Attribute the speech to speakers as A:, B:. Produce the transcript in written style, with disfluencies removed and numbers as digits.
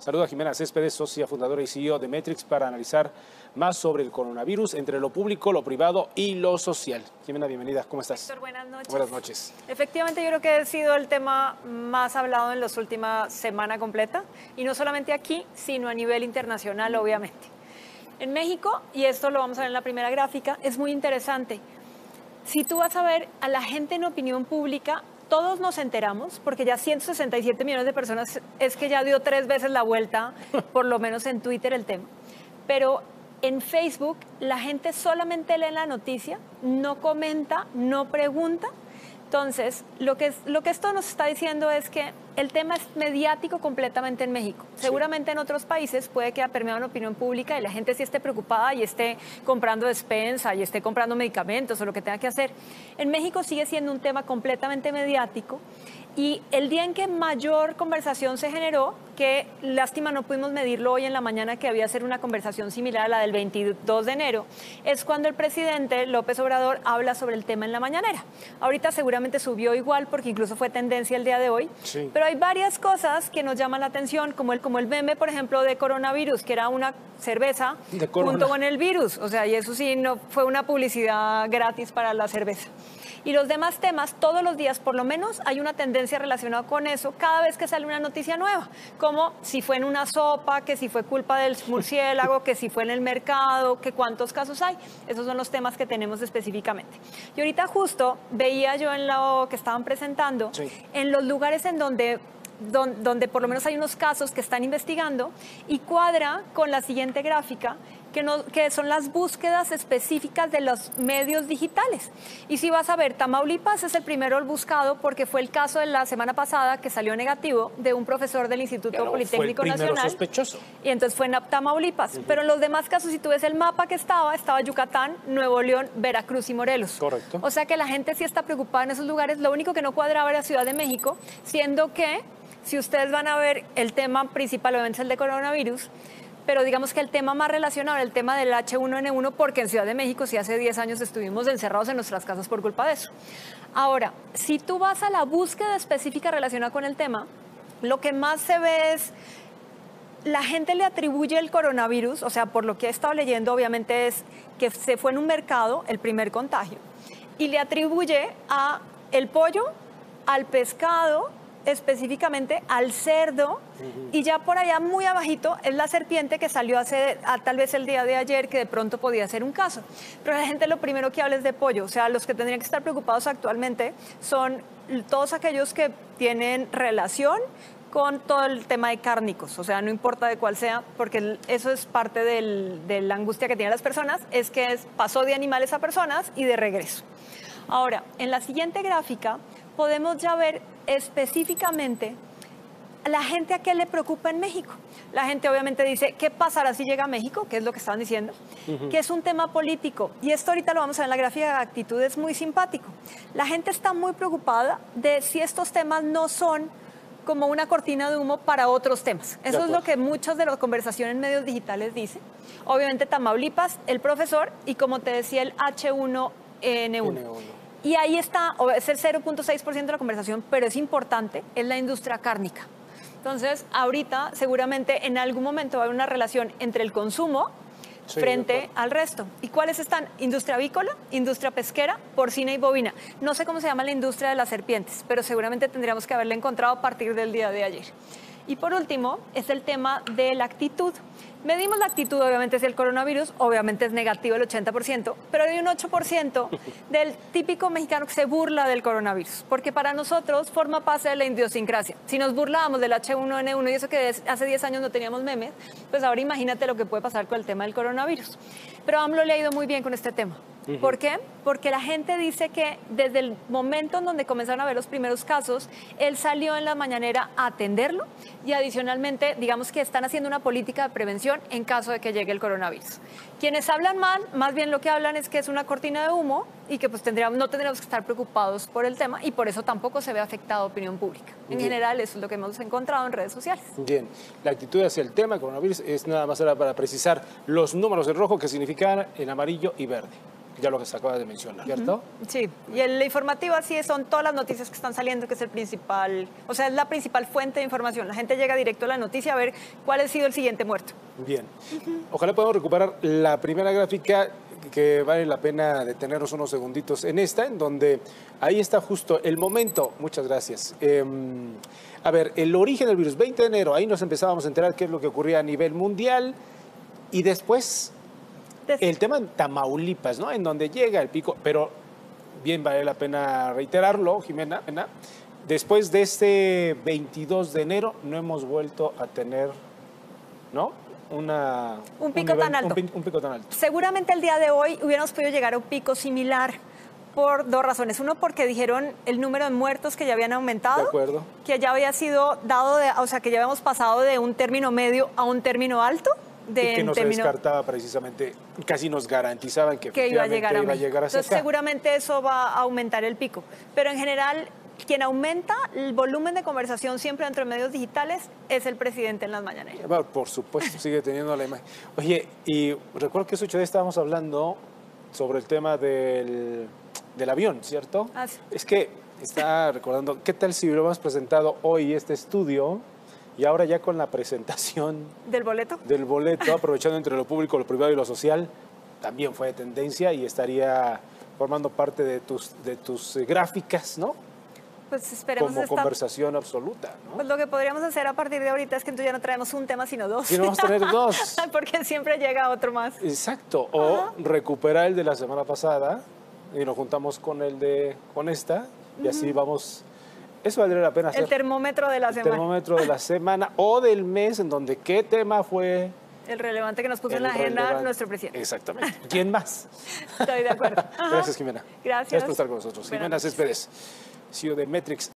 A: Saludo a Jimena Céspedes, socia fundadora y CEO de Metrics, para analizar más sobre el coronavirus entre lo público, lo privado y lo social. Jimena, bienvenida. ¿Cómo estás?
B: Héctor, buenas noches.
A: Buenas noches.
B: Efectivamente, yo creo que ha sido el tema más hablado en las últimas semana completa, y no solamente aquí, sino a nivel internacional, obviamente. En México, y esto lo vamos a ver en la primera gráfica, es muy interesante. Si tú vas a ver a la gente en opinión pública, todos nos enteramos, porque ya 167 millones de personas es que ya dio 3 veces la vuelta, por lo menos en Twitter, el tema. Pero en Facebook la gente solamente lee la noticia, no comenta, no pregunta. Entonces, lo que esto nos está diciendo es que el tema es mediático completamente en México. Sí. Seguramente en otros países puede que haya permeado en opinión pública y la gente sí esté preocupada y esté comprando despensa y esté comprando medicamentos o lo que tenga que hacer. En México sigue siendo un tema completamente mediático, y el día en que mayor conversación se generó, que lástima no pudimos medirlo hoy en la mañana, que había ser una conversación similar a la del 22 de enero, es cuando el presidente López Obrador habla sobre el tema en la mañanera. Ahorita seguramente subió igual porque incluso fue tendencia el día de hoy, sí. Pero hay varias cosas que nos llaman la atención, como el meme, por ejemplo, de coronavirus, que era una cerveza junto con el virus. O sea, y eso sí, no fue una publicidad gratis para la cerveza. Y los demás temas, todos los días por lo menos hay una tendencia relacionada con eso cada vez que sale una noticia nueva, como si fue en una sopa, que si fue culpa del murciélago, que si fue en el mercado, que cuántos casos hay. Esos son los temas que tenemos específicamente. Y ahorita justo veía yo en lo que estaban presentando, sí, en los lugares en donde por lo menos hay unos casos que están investigando, y cuadra con la siguiente gráfica, que son las búsquedas específicas de los medios digitales. Y si vas a ver, Tamaulipas es el primero buscado porque fue el caso de la semana pasada que salió negativo de un profesor del Instituto Politécnico Nacional.
A: Sospechoso.
B: Y entonces fue en Tamaulipas. Pero en los demás casos, si tú ves el mapa que estaba Yucatán, Nuevo León, Veracruz y Morelos.
A: Correcto.
B: O sea que la gente sí está preocupada en esos lugares. Lo único que no cuadraba era Ciudad de México, siendo que, si ustedes van a ver, el tema principal obviamente es el de coronavirus, pero digamos que el tema más relacionado es el tema del H1N1, porque en Ciudad de México sí hace 10 años estuvimos encerrados en nuestras casas por culpa de eso. Ahora, si tú vas a la búsqueda específica relacionada con el tema, lo que más se ve es, la gente le atribuye el coronavirus, o sea, por lo que he estado leyendo, obviamente es que se fue en un mercado el primer contagio, y le atribuye a el pollo, al pescado, específicamente al cerdo, y ya por allá muy abajito es la serpiente, que salió tal vez el día de ayer, que de pronto podía ser un caso. Pero la gente lo primero que habla es de pollo. O sea, los que tendrían que estar preocupados actualmente son todos aquellos que tienen relación con todo el tema de cárnicos. O sea, no importa de cuál sea, porque eso es parte de la angustia que tienen las personas, es que pasó de animales a personas y de regreso. Ahora, en la siguiente gráfica podemos ya ver específicamente la gente a qué le preocupa en México. La gente obviamente dice, ¿qué pasará si llega a México? Que es lo que estaban diciendo, que es un tema político. Y esto ahorita lo vamos a ver en la gráfica de actitud, es muy simpático. La gente está muy preocupada de si estos temas no son como una cortina de humo para otros temas. Eso es lo que muchas de las conversaciones en medios digitales dicen. Obviamente Tamaulipas, el profesor, y como te decía, el H1N1. Y ahí está, es el 0.6% de la conversación, pero es importante, es la industria cárnica. Entonces, ahorita seguramente en algún momento va a haber una relación entre el consumo frente al resto. ¿Y cuáles están? Industria avícola, industria pesquera, porcina y bovina. No sé cómo se llama la industria de las serpientes, pero seguramente tendríamos que haberla encontrado a partir del día de ayer. Y por último, es el tema de la actitud. Medimos la actitud, obviamente, es el coronavirus, obviamente es negativo el 80%, pero hay un 8% del típico mexicano que se burla del coronavirus, porque para nosotros forma parte de la idiosincrasia. Si nos burlábamos del H1N1 y eso que hace 10 años no teníamos memes, pues ahora imagínate lo que puede pasar con el tema del coronavirus. Pero AMLO le ha ido muy bien con este tema. ¿Por qué? Porque la gente dice que desde el momento en donde comenzaron a ver los primeros casos, él salió en la mañanera a atenderlo, y adicionalmente, digamos que están haciendo una política de prevención en caso de que llegue el coronavirus. Quienes hablan mal, más bien lo que hablan es que es una cortina de humo y que pues no tendríamos que estar preocupados por el tema, y por eso tampoco se ve afectada la opinión pública. En general, eso es lo que hemos encontrado en redes sociales.
A: Bien, la actitud hacia el tema del coronavirus es nada más para precisar los números en rojo, que significan en amarillo y verde. ya lo que se acaba de mencionar, ¿cierto?
B: Sí, y el informativo así son todas las noticias que están saliendo, que es el principal, o sea, es la principal fuente de información. La gente llega directo a la noticia a ver cuál ha sido el siguiente muerto.
A: Bien. Ojalá podamos recuperar la primera gráfica, que vale la pena detenernos unos segunditos en esta, en donde ahí está justo el momento. Muchas gracias. A ver, el origen del virus, 20 de enero, ahí nos empezábamos a enterar qué es lo que ocurría a nivel mundial y después el tema en Tamaulipas, ¿no? En donde llega el pico, pero bien vale la pena reiterarlo, Jimena, después de este 22 de enero no hemos vuelto a tener, ¿no?
B: Un pico tan alto.
A: Un pico tan alto.
B: Seguramente el día de hoy hubiéramos podido llegar a un pico similar por dos razones. Uno, porque dijeron el número de muertos que ya habían aumentado.
A: De acuerdo.
B: Que ya había sido dado, o sea, que ya habíamos pasado de un término medio a un término alto.
A: Y que no se descartaba precisamente, casi nos garantizaban que
B: iba a llegar
A: hacia
B: Entonces,
A: acá.
B: Seguramente eso va a aumentar el pico. Pero en general, quien aumenta el volumen de conversación siempre entre medios digitales es el presidente en las mañaneras.
A: Bueno, por supuesto, sigue teniendo la imagen. Oye, y recuerdo que ese 8 días estábamos hablando sobre el tema del avión, ¿cierto?
B: Ah, sí.
A: Es que estaba recordando, ¿qué tal si hubiéramos presentado hoy este estudio y ahora ya con la presentación
B: del boleto?
A: Del boleto, aprovechando entre lo público, lo privado y lo social, también fue de tendencia y estaría formando parte de tus gráficas, ¿no?
B: Pues esperemos
A: como conversación absoluta, ¿no?
B: Pues lo que podríamos hacer a partir de ahorita es que entonces ya no traemos un tema, sino dos.
A: Y no vamos a tener dos.
B: Porque siempre llega otro más.
A: Exacto. O recuperar el de la semana pasada y nos juntamos con con esta y así vamos. Eso valdría la pena hacer.
B: El termómetro de la semana.
A: El termómetro de la semana o del mes, en donde qué tema fue
B: el relevante que nos puso en la agenda nuestro presidente.
A: Exactamente. ¿Quién más?
B: Estoy de acuerdo.
A: Gracias, Jimena.
B: Gracias.
A: Gracias por estar con nosotros. Jimena Céspedes, CEO de Metrix.